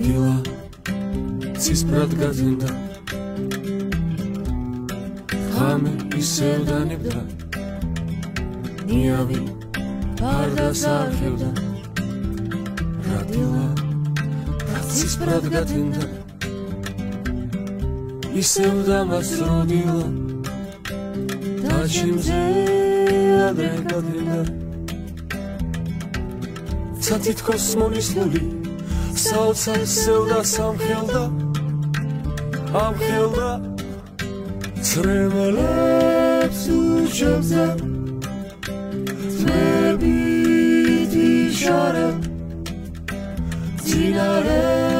რატილა ცისფრად გაძინდა ღამე ისევ დანებდა ნიავი ფარდას არხევდა რატილა ცისფრად გაძინდა ისევ დამასროდილა და ჩემზე ადრე გაძინდა ცათითქოს მონისლული საოცარ სევდა სამხელდა ამხელდა Tsremlebs Tuchebze Marieke Kenchadze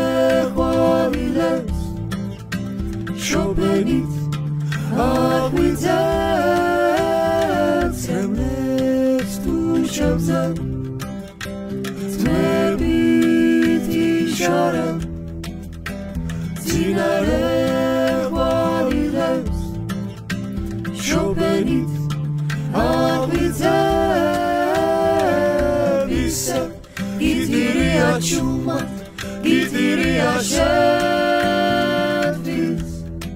Shobrenit Aguidze Tsremlebs Tuchebze Marieke Kenchadze Shobrenit Aguidze Ise Gitiri açulmak Gitiri aşerdiz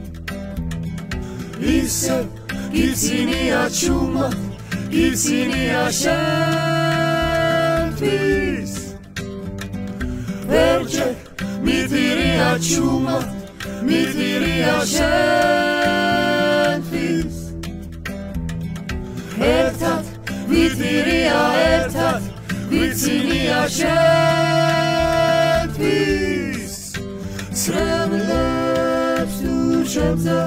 Ise Gitini açulmak Gitini aşerdiz Verecek Mitiri açulmak Mitiri aşerdiz Ertat, vitiriya ertat, vitiriya şentviz Tsremlebs Tuchebze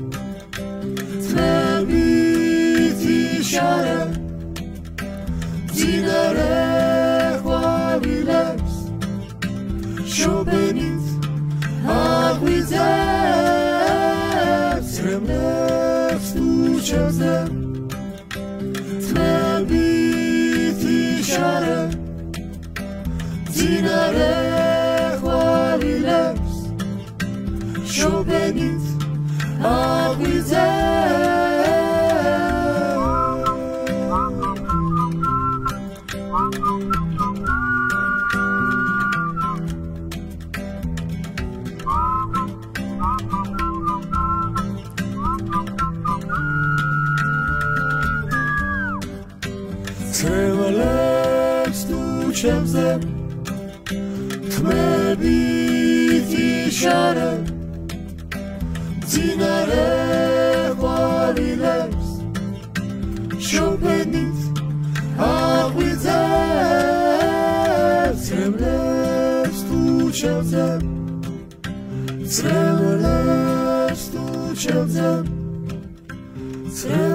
Tmebitişare Dinare Chvavilebs Shobenit Aguidze Tsremlebs Tuchebze Tmebitişare Dinare Chvavilebs Shobenit Aguidze Tsremlebs Tuchebze Tmebitişare Dinare Chvavilebs Shobenit Aguidze Tsremlebs Tuchebze Tsremlebs Tuchebze